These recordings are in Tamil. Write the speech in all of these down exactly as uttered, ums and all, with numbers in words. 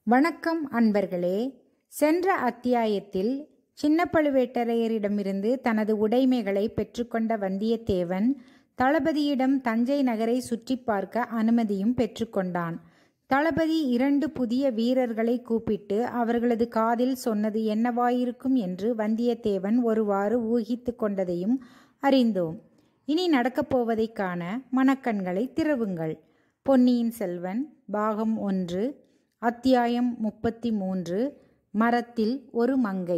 வணக்கம் அன்பர்களே. சென்ற அத்தியாயத்தில் சின்ன பழுவேட்டரையரிடமிருந்து தனது உடைமைகளை பெற்றுக்கொண்ட வந்தியத்தேவன் தளபதியிடம் தஞ்சை நகரை சுற்றி பார்க்க அனுமதியும் பெற்றுக்கொண்டான். தளபதி இரண்டு புதிய வீரர்களை கூப்பிட்டு அவர்களது காதில் சொன்னது என்னவாயிருக்கும் என்று வந்தியத்தேவன் ஒருவாறு ஊகித்து கொண்டதையும் அறிந்தோம். இனி நடக்கப் போவதைக் காண மனக்கண்களை திறவுங்கள். பொன்னியின் செல்வன் பாகம் ஒன்று, அத்தியாயம் முப்பத்தி மூன்று. மரத்தில் ஒரு மங்கை.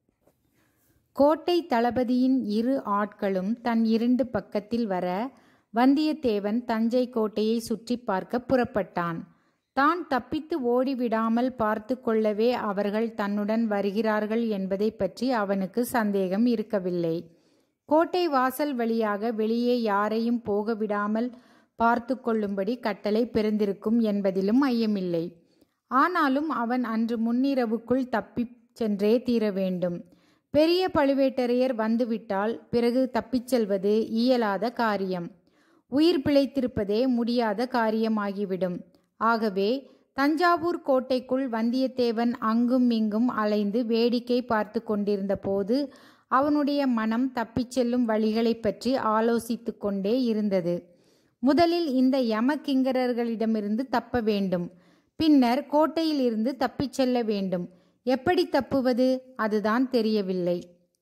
கோட்டை தளபதியின் இரு ஆட்களும் தன் இரண்டு பக்கத்தில் வர வந்தியத்தேவன் தஞ்சை கோட்டையை சுற்றி பார்க்க புறப்பட்டான். தான் தப்பித்து ஓடிவிடாமல் பார்த்து கொள்ளவே அவர்கள் தன்னுடன் வருகிறார்கள் என்பதை பற்றி அவனுக்கு சந்தேகம் இருக்கவில்லை. கோட்டை வாசல் வழியாக வெளியே யாரையும் போக விடாமல் பார்த்து கொள்ளும்படி கட்டளை பிறந்திருக்கும் என்பதிலும் ஐயமில்லை. ஆனாலும் அவன் அன்று முன்னிரவுக்குள் தப்பிச் சென்றே தீர வேண்டும். பெரிய பழுவேட்டரையர் வந்துவிட்டால் பிறகு தப்பிச் செல்வது இயலாத காரியம், உயிர் பிழைத்திருப்பதே முடியாத காரியமாகிவிடும். ஆகவே தஞ்சாவூர் கோட்டைக்குள் வந்தியத்தேவன் அங்கும் இங்கும் அலைந்து வேடிக்கை பார்த்து கொண்டிருந்த போது அவனுடைய மனம் தப்பிச் செல்லும் வழிகளை பற்றி ஆலோசித்து கொண்டே இருந்தது. முதலில் இந்த யமகிங்கரர்களிடமிருந்து தப்ப வேண்டும். பின்னர் கோட்டையில் இருந்து தப்பிச் செல்ல வேண்டும். எப்படி தப்புவது? அதுதான் தெரியவில்லை.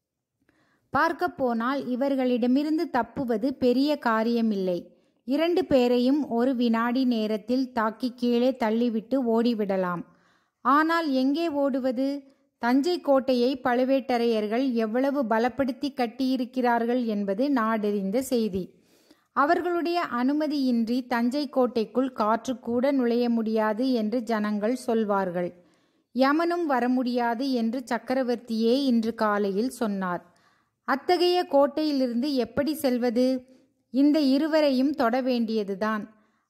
பார்க்க போனால் இவர்களிடமிருந்து தப்புவது பெரிய காரியமில்லை. இரண்டு பேரையும் ஒரு வினாடி நேரத்தில் தாக்கி கீழே தள்ளிவிட்டு ஓடிவிடலாம். ஆனால் எங்கே ஓடுவது? தஞ்சை கோட்டையை பழுவேட்டரையர்கள் எவ்வளவு பலப்படுத்தி கட்டியிருக்கிறார்கள் என்பது நாடறிந்த செய்தி. அவர்களுடைய அனுமதியின்றி தஞ்சை கோட்டைக்குள் காற்று கூட நுழைய முடியாது என்று ஜனங்கள் சொல்வார்கள். யமனும் வர முடியாது என்று சக்கரவர்த்தியே இன்று காலையில் சொன்னார். அத்தகைய கோட்டையிலிருந்து எப்படி செல்வது? இந்த இருவரையும் தொட வேண்டியதுதான்.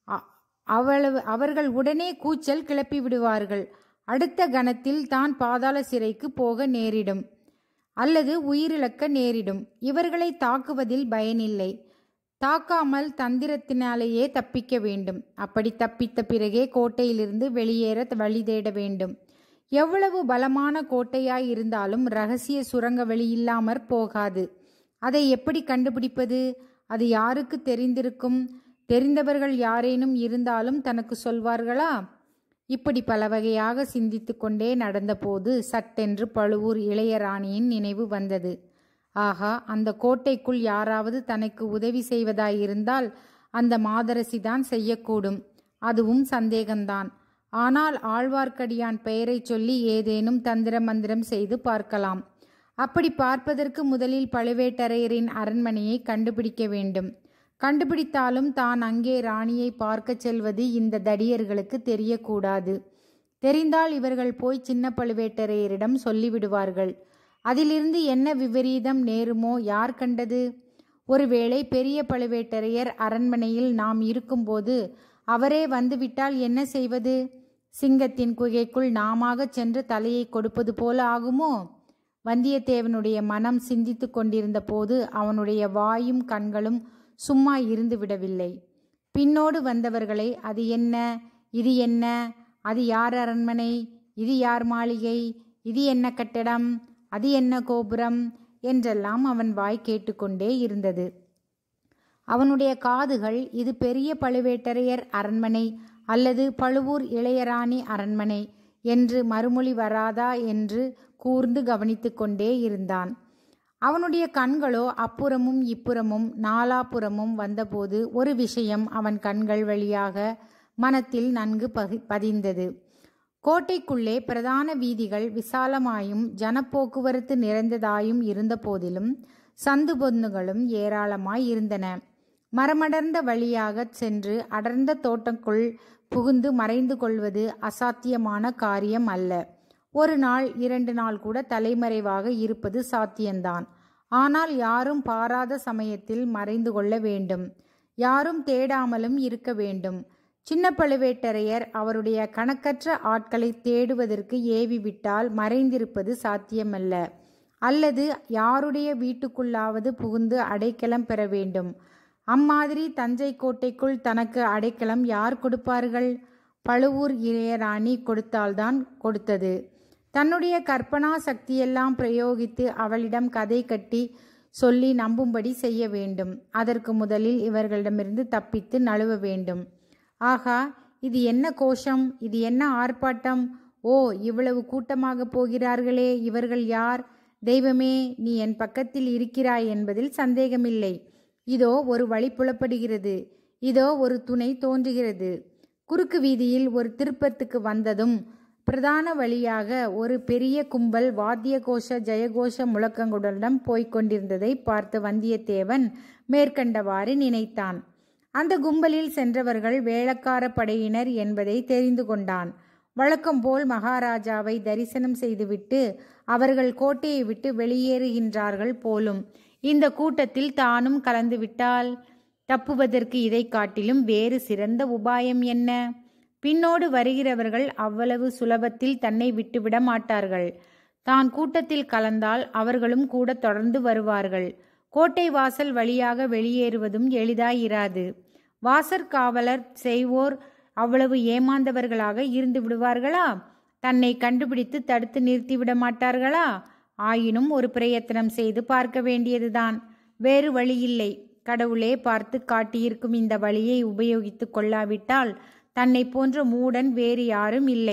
அவ்வளவு அவர்கள் உடனே கூச்சல் கிளப்பி விடுவார்கள். அடுத்த கணத்தில் தான் பாதாள சிறைக்கு போக நேரிடும், அல்லது உயிரிழக்க நேரிடும். இவர்களை தாக்குவதில் பயனில்லை. தாக்காமல் தந்திரத்தினாலேயே தப்பிக்க வேண்டும். அப்படி தப்பித்த பிறகே கோட்டையிலிருந்து வெளியேற வழி தேட வேண்டும். எவ்வளவு பலமான கோட்டையாய் இருந்தாலும் இரகசிய சுரங்க வழி இல்லாமற் போகாது. அதை எப்படி கண்டுபிடிப்பது? அது யாருக்கு தெரிந்திருக்கும்? தெரிந்தவர்கள் யாரேனும் இருந்தாலும் தனக்கு சொல்வார்களா? இப்படி பல வகையாக சிந்தித்து கொண்டே நடந்தபோது சட்டென்று பழுவூர் இளையராணியின் நினைவு வந்தது. ஆகா, அந்த கோட்டைக்குள் யாராவது தனக்கு உதவி செய்வதாயிருந்தால் அந்த மாதரசிதான் செய்யக்கூடும். அதுவும் சந்தேகம்தான். ஆனால் ஆழ்வார்க்கடியான் பெயரை சொல்லி ஏதேனும் தந்திர மந்திரம் செய்து பார்க்கலாம். அப்படி பார்ப்பதற்கு முதலில் பழுவேட்டரையரின் அரண்மனையை கண்டுபிடிக்க வேண்டும். கண்டுபிடித்தாலும் தான் அங்கே ராணியை பார்க்க செல்வது இந்த தடியர்களுக்கு தெரியக்கூடாது. தெரிந்தால் இவர்கள் போய் சின்ன பழுவேட்டரையரிடம் சொல்லிவிடுவார்கள். அதிலிருந்து என்ன விபரீதம் நேருமோ யார் கண்டது? ஒருவேளை பெரிய பழுவேட்டரையர் அரண்மனையில் நாம் இருக்கும்போது அவரே வந்துவிட்டால் என்ன செய்வது? சிங்கத்தின் குகைக்குள் நாமாக சென்று தலையை கொடுப்பது போல ஆகுமோ? வந்தியத்தேவனுடைய மனம் சிந்தித்து கொண்டிருந்த போது அவனுடைய வாயும் கண்களும் சும்மா இருந்து விடவில்லை. பின்னோடு வந்தவர்களை அது என்ன, இது என்ன, அது யார் அரண்மனை, இது யார் மாளிகை, இது என்ன கட்டடம், அது என்ன கோபுரம் என்றெல்லாம் அவன் வாய் கேட்டுக்கொண்டே இருந்தது. அவனுடைய காதுகள் இது பெரிய பழுவேட்டரையர் அரண்மனை அல்லது பழுவூர் இளையராணி அரண்மனை என்று மறுமொழி வராதா என்று கூர்ந்து கவனித்து கொண்டே இருந்தான். அவனுடைய கண்களோ அப்புறமும் இப்புறமும் நாலாபுறமும் வந்தபோது ஒரு விஷயம் அவன் கண்கள் வழியாக மனத்தில் நன்கு பகி பதிந்தது. கோட்டைக்குள்ளே பிரதான வீதிகள் விசாலமாயும் ஜனப்போக்குவரத்து நிறைந்ததாயும் இருந்த போதிலும் சந்து பொந்துகளும் ஏராளமாய் இருந்தன. மரமடர்ந்த வழியாக சென்று அடர்ந்த தோட்டக்குள் புகுந்து மறைந்து கொள்வது அசாத்தியமான காரியம் அல்ல. ஒரு நாள் இரண்டு நாள் கூட தலைமறைவாக இருப்பது சாத்தியம்தான். ஆனால் யாரும் பாராத சமயத்தில் மறைந்து கொள்ள வேண்டும். யாரும் தேடாமலும் இருக்க வேண்டும். சின்ன பழுவேட்டரையர் அவருடைய கணக்கற்ற ஆட்களை தேடுவதற்கு ஏவிவிட்டால் மறைந்திருப்பது சாத்தியமல்ல. அல்லது யாருடைய வீட்டுக்குள்ளாவது புகுந்து அடைக்கலம் பெற வேண்டும். அம்மாதிரி தஞ்சை கோட்டைக்குள் தனக்கு அடைக்கலம் யார் கொடுப்பார்கள்? பழுவூர் இளையராணி கொடுத்தால்தான் கொடுத்தது. தன்னுடைய கற்பனா சக்தியெல்லாம் பிரயோகித்து அவளிடம் கதை கட்டி சொல்லி நம்பும்படி செய்ய வேண்டும். அதற்கு முதலில் இவர்களிடமிருந்து தப்பித்து நழுவ வேண்டும். ஆகா, இது என்ன கோஷம், இது என்ன ஆர்ப்பாட்டம்! ஓ, இவ்வளவு கூட்டமாக போகிறார்களே, இவர்கள் யார்? தெய்வமே, நீ என் பக்கத்தில் இருக்கிறாய் என்பதில் சந்தேகமில்லை. இதோ ஒரு வழி புலப்படுகிறது, இதோ ஒரு துணை தோன்றுகிறது. குறுக்கு வீதியில் ஒரு திருப்பத்துக்கு வந்ததும் பிரதான வழியாக ஒரு பெரிய கும்பல் வாத்திய கோஷ ஜெயகோஷ முழக்கங்களுடன் போய்க் கொண்டிருந்ததை பார்த்த வந்தியத்தேவன் மேற்கண்டவாறு நினைத்தான். அந்த கும்பலில் சென்றவர்கள் வேளக்கார படையினர் என்பதை தெரிந்து கொண்டான். வழக்கம்போல் மகாராஜாவை தரிசனம் செய்துவிட்டு அவர்கள் கோட்டையை விட்டு வெளியேறுகின்றார்கள் போலும். இந்த கூட்டத்தில் தானும் கலந்துவிட்டால் தப்புவதற்கு இதை காட்டிலும் வேறு சிறந்த உபாயம் என்ன? பின்னோடு வருகிறவர்கள் அவ்வளவு சுலபத்தில் தன்னை விட்டுவிட மாட்டார்கள். தான் கூட்டத்தில் கலந்தால் அவர்களும் கூட தொடர்ந்து வருவார்கள். கோட்டை வாசல் வழியாக வெளியேறுவதும் எளிதாயிராது. வாசற்காவலர் செய்வோர் அவ்வளவு ஏமாந்தவர்களாக இருந்து விடுவார்களா? தன்னை கண்டுபிடித்து தடுத்து நிறுத்திவிட மாட்டார்களா? ஆயினும் ஒரு பிரயத்தனம் செய்து பார்க்க வேண்டியதுதான். வேறு வழியில்லை. கடவுளே பார்த்து காட்டியிருக்கும் இந்த வழியை உபயோகித்து கொள்ளாவிட்டால் தன்னை போன்ற மூடன் வேறு யாரும் இல்லை.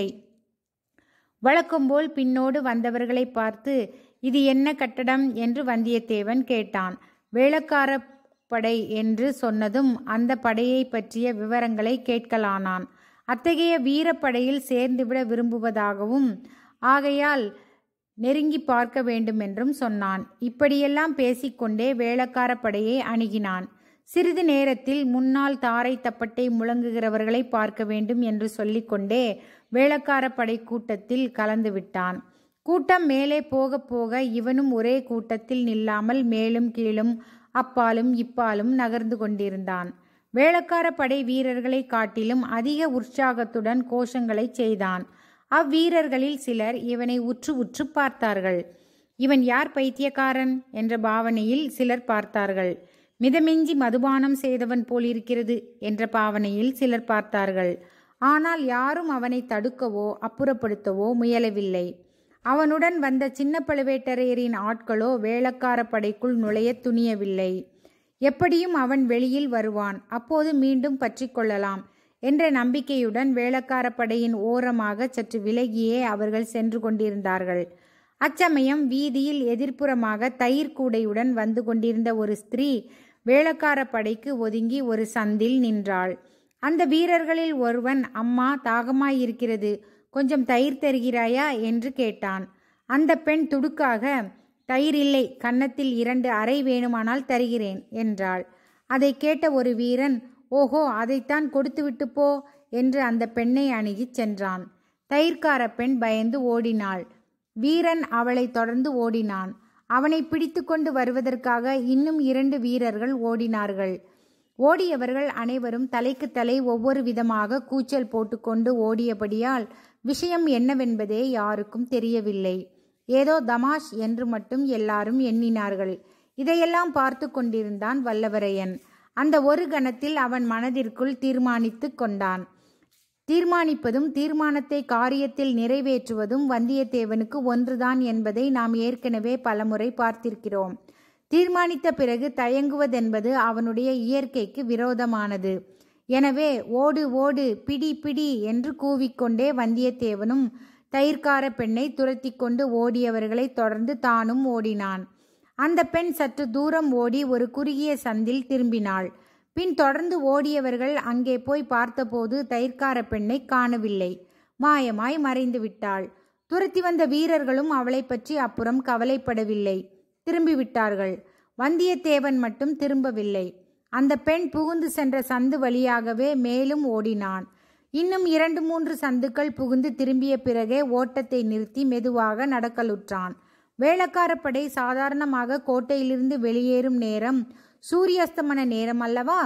வழக்கம்போல் பின்னோடு வந்தவர்களை பார்த்து, இது என்ன கட்டடம் என்று வந்தியத்தேவன் கேட்டான். வேளக்கார படை என்று சொன்னதும் அந்த படையை பற்றிய விவரங்களை கேட்கலானான். அத்தகைய வீரப்படையில் சேர்ந்துவிட விரும்புவதாகவும் ஆகையால் நெருங்கி பார்க்க வேண்டுமென்றும் சொன்னான். இப்படியெல்லாம் பேசிக்கொண்டே வேளக்கார படையை அணுகினான். சிறிது நேரத்தில் முன்னால் தாரை தப்பட்டை முழங்குகிறவர்களை பார்க்க வேண்டும் என்று சொல்லிக்கொண்டே வேளக்கார படை கூட்டத்தில் கலந்து விட்டான். கூட்டம் மேலே போக போக இவனும் ஒரே கூட்டத்தில் நில்லாமல் மேலும் கீழும் அப்பாலும் இப்பாலும் நகர்ந்து கொண்டிருந்தான். வேளக்கார படை வீரர்களை காட்டிலும் அதிக உற்சாகத்துடன் கோஷங்களை செய்தான். அவ்வீரர்களில் சிலர் இவனை உற்று உற்று பார்த்தார்கள். இவன் யார் பைத்தியக்காரன் என்ற பாவனையில் சிலர் பார்த்தார்கள். மிதமிஞ்சி மதுபானம் செய்தவன் போலிருக்கிறது என்ற பாவனையில் சிலர் பார்த்தார்கள். ஆனால் யாரும் அவனை தடுக்கவோ அப்புறப்படுத்தவோ முயலவில்லை. அவனுடன் வந்த சின்ன பழுவேட்டரையரின் ஆட்களோ வேளக்கார படைக்குள் நுழைய துணியவில்லை. எப்படியும் அவன் வெளியில் வருவான், அப்போது மீண்டும் பற்றி கொள்ளலாம் என்ற நம்பிக்கையுடன் வேளக்கார படையின் ஓரமாக சற்று விலகியே அவர்கள் சென்று கொண்டிருந்தார்கள். அச்சமயம் வீதியில் எதிர்ப்புறமாக தயிர் கூடையுடன் வந்து கொண்டிருந்த ஒரு ஸ்திரீ வேளக்கார படைக்கு ஒதுங்கி ஒரு சந்தில் நின்றாள். அந்த வீரர்களில் ஒருவன், அம்மா, தாகமாயிருக்கிறது, கொஞ்சம் தயிர் தருகிறாயா என்று கேட்டான். அந்த பெண் துடுக்காக, தயிர் இல்லை, கன்னத்தில் இரண்டு அறை வேணுமானால் தருகிறேன் என்றாள். அதை கேட்ட ஒரு வீரன், ஓஹோ, அதைத்தான் கொடுத்துவிட்டு போ என்று அந்த பெண்ணை அணுகிச் சென்றான். தயிர்கார பெண் பயந்து ஓடினாள். வீரன் அவளை தொடர்ந்து ஓடினான். அவனை பிடித்து கொண்டு வருவதற்காக இன்னும் இரண்டு வீரர்கள் ஓடினார்கள். ஓடியவர்கள் அனைவரும் தலைக்கு தலை ஒவ்வொரு விதமாக கூச்சல் போட்டுக்கொண்டு ஓடியபடியால் விஷயம் என்னவென்பதே யாருக்கும் தெரியவில்லை. ஏதோ தமாஷ் என்று மட்டும் எல்லாரும் எண்ணினார்கள். இதையெல்லாம் பார்த்து கொண்டிருந்தான் வல்லவரையன். அந்த ஒரு கணத்தில் அவன் மனதிற்குள் தீர்மானித்து கொண்டான். தீர்மானிப்பதும் தீர்மானத்தை காரியத்தில் நிறைவேற்றுவதும் வந்தியத்தேவனுக்கு ஒன்றுதான் என்பதை நாம் ஏற்கனவே பலமுறை பார்த்திருக்கிறோம். தீர்மானித்த பிறகு தயங்குவதென்பது அவனுடைய இயற்கைக்கு விரோதமானது. எனவே ஓடு ஓடு, பிடி பிடி என்று கூவிக்கொண்டே வந்தியத்தேவனும் தயிர்கார பெண்ணை துரத்தி கொண்டு ஓடியவர்களை தொடர்ந்து தானும் ஓடினான். அந்த பெண் சற்று தூரம் ஓடி ஒரு குறுகிய சந்தில் திரும்பினாள். பின் தொடர்ந்து ஓடியவர்கள் அங்கே போய் பார்த்தபோது தயிர்கார பெண்ணை காணவில்லை. மாயமாய் மறைந்து விட்டாள். துரத்தி வந்த வீரர்களும் அவளை பற்றி அப்புறம் கவலைப்படவில்லை, திரும்பிவிட்டார்கள். வந்தியத்தேவன் மட்டும் திரும்பவில்லை. அந்த பெண் புகுந்து சென்ற சந்து வழியாகவே மேலும் ஓடினான். இன்னும் இரண்டு மூன்று சந்துக்கள் புகுந்து திரும்பிய பிறகே ஓட்டத்தை நிறுத்தி மெதுவாக நடக்கலுற்றான். வேளக்கார படை சாதாரணமாக கோட்டையிலிருந்து வெளியேறும் நேரம் சூரியஸ்தமன நேரம் அல்லவா?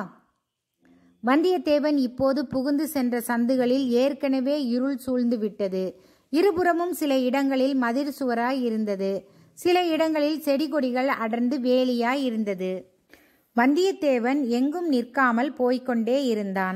வந்தியத்தேவன் இப்போது புகுந்து சென்ற சந்துகளில் ஏற்கனவே இருள் சூழ்ந்து விட்டது. இருபுறமும் சில இடங்களில் மதிர் சுவராய் இருந்தது. சில இடங்களில் செடி கொடிகள் அடர்ந்து வேலியாய் இருந்தது. வந்தியத்தேவன் எங்கும் நிற்காமல் போய்கொண்டே இருந்தான்.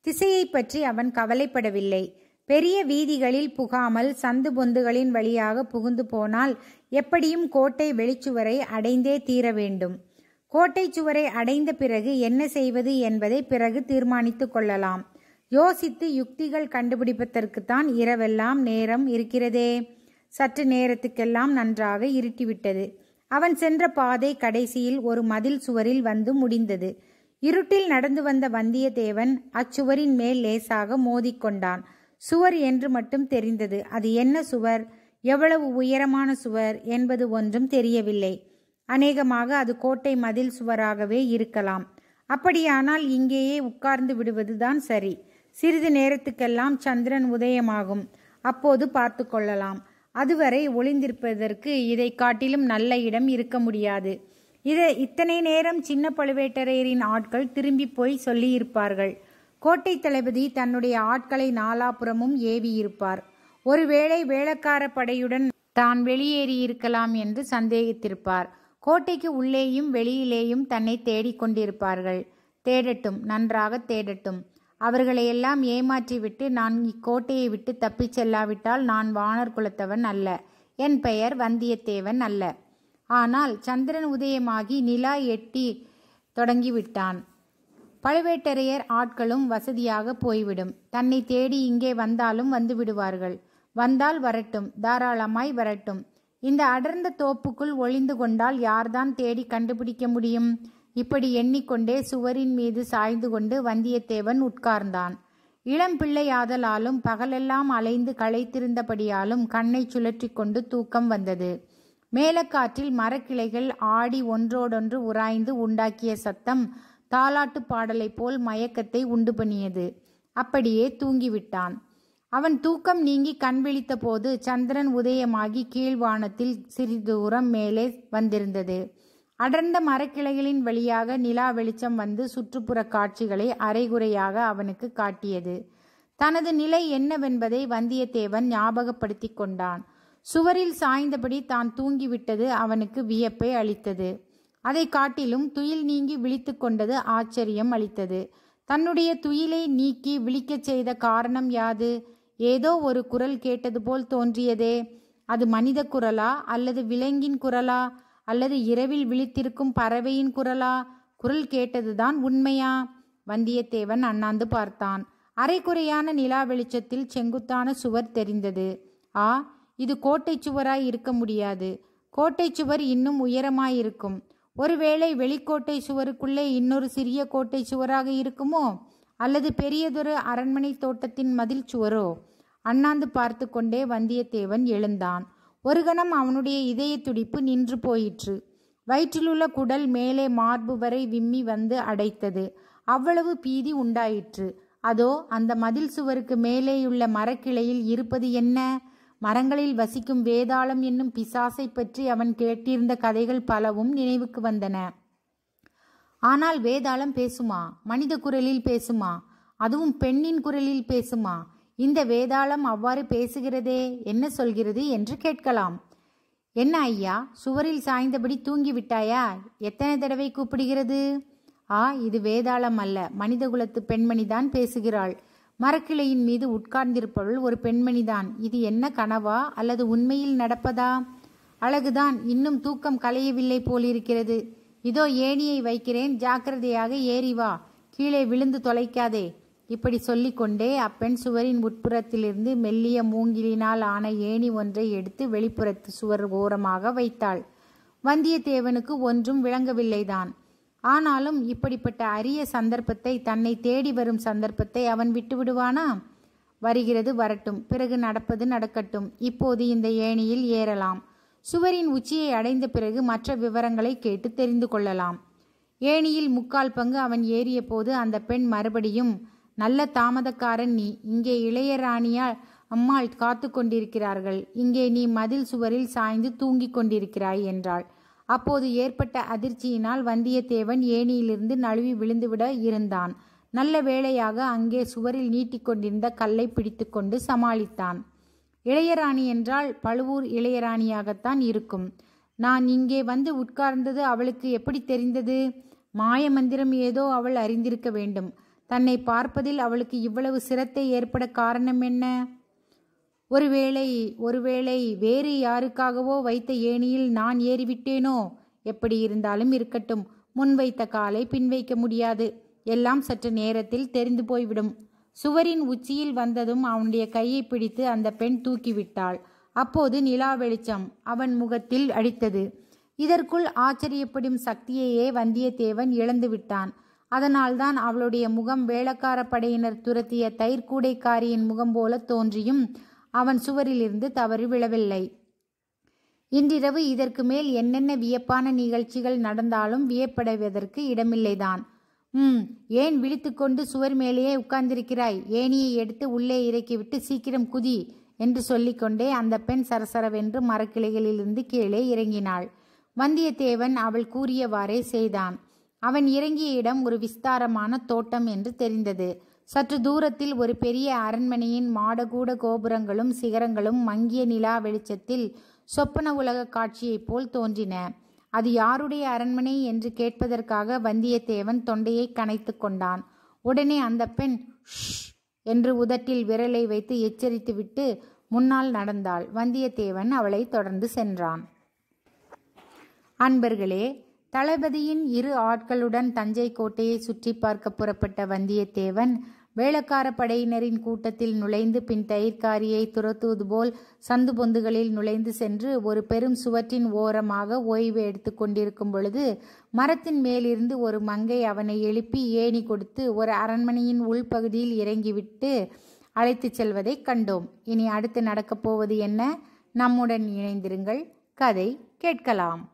திசையை பற்றி அவன் கவலைப்படவில்லை. பெரிய வீதிகளில் புகாமல் சந்து பொந்துகளின் வழியாக புகுந்து போனால் எப்படியும் கோட்டை வெளிச்சுவரை அடைந்தே தீர வேண்டும். கோட்டை சுவரை அடைந்த பிறகு என்ன செய்வது என்பதை பிறகு தீர்மானித்து கொள்ளலாம். யோசித்து யுக்திகள் கண்டுபிடிப்பதற்குத்தான் இரவெல்லாம் நேரம் இருக்கிறதே. சற்று நேரத்துக்கெல்லாம் நன்றாக இருட்டிவிட்டது. அவன் சென்ற பாதை கடைசியில் ஒரு மதில் சுவரில் வந்து முடிந்தது. இருட்டில் நடந்து வந்த வந்தியத்தேவன் அச்சுவரின் மேல் லேசாக மோதிக்கொண்டான். சுவர் என்று மட்டும் தெரிந்தது. அது என்ன சுவர், எவ்வளவு உயரமான சுவர் என்பது ஒன்றும் தெரியவில்லை. அநேகமாக அது கோட்டை மதில் சுவராகவே இருக்கலாம். அப்படியானால் இங்கேயே உட்கார்ந்து விடுவதுதான் சரி. சிறிது நேரத்துக்கெல்லாம் சந்திரன் உதயமாகும். அப்போது பார்த்து கொள்ளலாம். அதுவரை ஒளிந்திருப்பதற்கு இதை காட்டிலும் நல்ல இடம் இருக்க முடியாது. இதை இத்தனை நேரம் சின்ன பழுவேட்டரையரின் ஆட்கள் திரும்பி போய் சொல்லியிருப்பார்கள். கோட்டை தளபதி தன்னுடைய ஆட்களை நாலாபுறமும் ஏவியிருப்பார். ஒருவேளை வேளக்கார படையுடன் தான் வெளியேறியிருக்கலாம் என்று சந்தேகித்திருப்பார். கோட்டைக்கு உள்ளேயும் வெளியிலேயும் தன்னை தேடிக்கொண்டிருப்பார்கள். தேடட்டும், நன்றாக தேடட்டும். அவர்களையெல்லாம் ஏமாற்றிவிட்டு நான் இக்கோட்டையை விட்டு தப்பிச் செல்லாவிட்டால் நான் வானர் குலத்தவன் அல்ல. என் பெயர் வந்தியத்தேவன் அல்ல. ஆனால் சந்திரன் உதயமாகி நிலா எட்டி தொடங்கிவிட்டான். பழுவேட்டரையர் ஆட்களும் வசதியாக போய்விடும். தன்னை தேடி இங்கே வந்தாலும் வந்து விடுவார்கள். வந்தால் வரட்டும், தாராளமாய் வரட்டும். இந்த அடர்ந்த தோப்புக்குள் ஒளிந்து கொண்டால் யார்தான் தேடி கண்டுபிடிக்க முடியும்? இப்படி எண்ணிக்கொண்டே சுவரின் மீது சாய்ந்து கொண்டு வந்தியத்தேவன் உட்கார்ந்தான். இளம் பிள்ளையாதலாலும் பகலெல்லாம் அலைந்து களைத்திருந்தபடியாலும் கண்ணை சுழற்றி கொண்டு தூக்கம் வந்தது. மேலக்காற்றில் மரக்கிளைகள் ஆடி ஒன்றோடொன்று உராய்ந்து உண்டாக்கிய சத்தம் தாலாட்டு பாடலை போல் மயக்கத்தை உண்டு பண்ணியது. அப்படியே தூங்கிவிட்டான். அவன் தூக்கம் நீங்கி கண் விழித்த போது சந்திரன் உதயமாகி கீழ்வானத்தில் சிறிது தூரம் மேலே வந்திருந்தது. அடர்ந்த மரக்கிளைகளின் வழியாக நிலா வெளிச்சம் வந்து சுற்றுப்புற காட்சிகளை அரைகுறையாக அவனுக்கு காட்டியது. தனது நிலை என்னவென்பதை வந்தியத்தேவன் ஞாபகப்படுத்தி கொண்டான். சுவரில் சாய்ந்தபடி தான் தூங்கிவிட்டது அவனுக்கு வியப்பை அளித்தது. அதை காட்டிலும் துயில் நீங்கி விழித்து கொண்டது ஆச்சரியம் அளித்தது. தன்னுடைய துயிலை நீக்கி விழிக்கச் செய்த காரணம் யாது? ஏதோ ஒரு குரல் கேட்டது போல் தோன்றியதே. அது மனித குரலா அல்லது விலங்கின் குரலா அல்லது இரவில் விழித்திருக்கும் பறவையின் குரலா? குரல் கேட்டதுதான் உண்மையா? வந்தியத்தேவன் அண்ணாந்து பார்த்தான். அரைக்குறையான நிலா வெளிச்சத்தில் செங்குத்தான சுவர் தெரிந்தது. ஆ, இது கோட்டை சுவராய் இருக்க முடியாது. கோட்டை சுவர் இன்னும் உயரமாயிருக்கும். ஒருவேளை வெளிக்கோட்டை சுவருக்குள்ளே இன்னொரு சிறிய கோட்டை சுவராக இருக்குமோ? அல்லது பெரியதொரு அரண்மனை தோட்டத்தின் மதில் சுவரோ? அண்ணாந்து பார்த்து கொண்டே வந்தியத்தேவன் எழுந்தான். ஒரு கணம் அவனுடைய இதய துடிப்பு நின்று போயிற்று. வயிற்றிலுள்ள குடல் மேலே மார்பு வரை விம்மி வந்து அடைத்தது. அவ்வளவு பீதி உண்டாயிற்று. அதோ அந்த மதில் சுவருக்கு மேலேயுள்ள மரக்கிளையில் இருப்பது என்ன? மரங்களில் வசிக்கும் வேதாளம் என்னும் பிசாசை பற்றி அவன் கேட்டிருந்த கதைகள் பலவும் நினைவுக்கு வந்தன. ஆனால் வேதாளம் பேசுமா? மனித குரலில் பேசுமா? அதுவும் பெண்ணின் குரலில் பேசுமா? இந்த வேதாளம் அவ்வாறு பேசுகிறதே, என்ன சொல்கிறது என்று கேட்கலாம். என்ன ஐயா, சுவரில் சாய்ந்தபடி தூங்கிவிட்டாயா? எத்தனை தடவை கூப்பிடுகிறது? ஆ, இது வேதாளம் அல்ல, மனித குலத்து பெண்மணிதான் பேசுகிறாள். மரக்கிளையின் மீது உட்கார்ந்திருப்பவள் ஒரு பெண்மணிதான். இது என்ன கனவா அல்லது உண்மையில் நடப்பதா? அழகுதான், இன்னும் தூக்கம் கலையவில்லை போலிருக்கிறது. இதோ ஏணியை வைக்கிறேன், ஜாக்கிரதையாக ஏறி வா, கீழே விழுந்து தொலைக்காதே. இப்படி சொல்லிக்கொண்டே அப்பெண் சுவரின் உட்புறத்திலிருந்து மெல்லிய மூங்கிலினால் ஆன ஏணி ஒன்றை எடுத்து வெளிப்புறத்து சுவர் ஓரமாக வைத்தாள். வந்தியத்தேவனுக்கு ஒன்றும் விளங்கவில்லைதான். ஆனாலும் இப்படிப்பட்ட அரிய சந்தர்ப்பத்தை, தன்னை தேடி வரும் சந்தர்ப்பத்தை அவன் விட்டு விடுவானா? வருகிறது வரட்டும், பிறகு நடப்பது நடக்கட்டும். இப்போது இந்த ஏணியில் ஏறலாம். சுவரின் உச்சியை அடைந்த பிறகு மற்ற விவரங்களை கேட்டு தெரிந்து கொள்ளலாம். ஏணியில் முக்கால் பங்கு அவன் ஏறிய போது அந்த பெண் மறுபடியும், நல்ல தாமதக்காரன் நீ. இங்கே இளையராணியால் அம்மாள் காத்து கொண்டிருக்கிறார்கள். இங்கே நீ மதில் சுவரில் சாய்ந்து தூங்கிக் கொண்டிருக்கிறாய் என்றாள். அப்போது ஏற்பட்ட அதிர்ச்சியினால் வந்தியத்தேவன் ஏணியிலிருந்து நழுவி விழுந்துவிட இருந்தான். நல்ல வேளையாக அங்கே சுவரில் நீட்டிக்கொண்டிருந்த கல்லை பிடித்து கொண்டு சமாளித்தான். இளையராணி என்றால் பழுவூர் இளையராணியாகத்தான் இருக்கும். நான் இங்கே வந்து உட்கார்ந்தது அவளுக்கு எப்படி தெரிந்தது? மாய மந்திரம் ஏதோ அவள் அறிந்திருக்க வேண்டும். தன்னை பார்ப்பதில் அவளுக்கு இவ்வளவு சிரத்தை ஏற்பட காரணம் என்ன? ஒருவேளை ஒருவேளை வேறு யாருக்காகவோ வைத்த ஏணியில் நான் ஏறிவிட்டேனோ? எப்படி இருந்தாலும் இருக்கட்டும், முன் வைத்த காலை பின் வைக்க முடியாது. எல்லாம் சற்று நேரத்தில் தெரிந்து போய்விடும். சுவரின் உச்சியில் வந்ததும் அவனுடைய கையை பிடித்து அந்த பெண் தூக்கிவிட்டாள். அப்போது நிலா வெளிச்சம் அவன் முகத்தில் அடித்தது. இதற்குள் ஆச்சரியப்படும் சக்தியையே வந்தியத்தேவன் இழந்து விட்டான். அதனால்தான் அவளுடைய முகம் வேளக்கார படையினர் துரத்திய தயிர்கூடைக்காரியின் முகம் போல தோன்றியும் அவன் சுவரிலிருந்து தவறி விழவில்லை. இன்றிரவு இதற்கு மேல் என்னென்ன வியப்பான நிகழ்ச்சிகள் நடந்தாலும் வியப்படைவதற்கு இடமில்லைதான். ம் ஏன் விழித்துக்கொண்டு சுவர் மேலேயே உட்கார்ந்திருக்கிறாய்? ஏணியை எடுத்து உள்ளே இறக்கிவிட்டு சீக்கிரம் குதி என்று சொல்லிக்கொண்டே அந்த பெண் சரசரவென்று மரக்கிளைகளிலிருந்து கீழே இறங்கினாள். வந்தியத்தேவன் அவள் கூறியவாறே செய்தான். அவன் இறங்கிய இடம் ஒரு விஸ்தாரமான தோட்டம் என்று தெரிந்தது. சற்று தூரத்தில் ஒரு பெரிய அரண்மனையின் மாடகூட கோபுரங்களும் சிகரங்களும் மங்கிய நிலா வெளிச்சத்தில் சொப்பன உலக காட்சியைப் போல் தோன்றின. அது யாருடைய அரண்மனை என்று கேட்பதற்காக வந்தியத்தேவன் தொண்டையை கனைத்து கொண்டான். உடனே அந்த பெண் ஷ் என்று உதட்டில் விரலை வைத்து எச்சரித்துவிட்டு முன்னால் நடந்தாள். வந்தியத்தேவன் அவளை தொடர்ந்து சென்றான். அன்பர்களே, தளபதியின் இரு ஆட்களுடன் தஞ்சை கோட்டையை சுற்றி பார்க்க புறப்பட்ட வந்தியத்தேவன் வேளக்கார படையினரின் கூட்டத்தில் நுழைந்து பின் தயிர்காரியை துரத்துவது போல் சந்து பொந்துகளில் நுழைந்து சென்று ஒரு பெரும் சுவற்றின் ஓரமாக ஓய்வு எடுத்து கொண்டிருக்கும் பொழுது மரத்தின் மேலிருந்து ஒரு மங்கை அவனை எழுப்பி ஏணி கொடுத்து ஒரு அரண்மனையின் உள்பகுதியில் இறங்கிவிட்டு அழைத்து செல்வதை கண்டோம். இனி அடுத்து நடக்கப் போவது என்ன? நம்முடன் இணைந்திருங்கள். கதை கேட்கலாம்.